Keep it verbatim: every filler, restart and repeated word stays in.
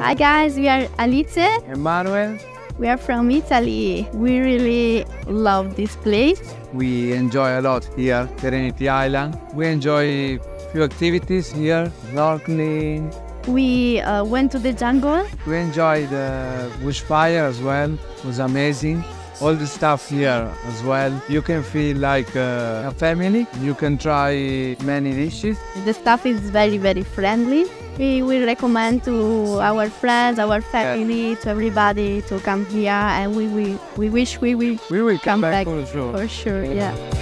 Hi guys, we are Alice. And Manuel. We are from Italy. We really love this place. We enjoy a lot here, Serenity Island. We enjoy few activities here, snorkeling. We uh, went to the jungle. We enjoy the bushfire as well. It was amazing. All the stuff here as well. You can feel like uh, a family. You can try many dishes. The staff is very, very friendly. We will recommend to our friends, our family, to everybody to come here, and we we, we wish we will We will come, come back, back for sure. for sure. Yeah.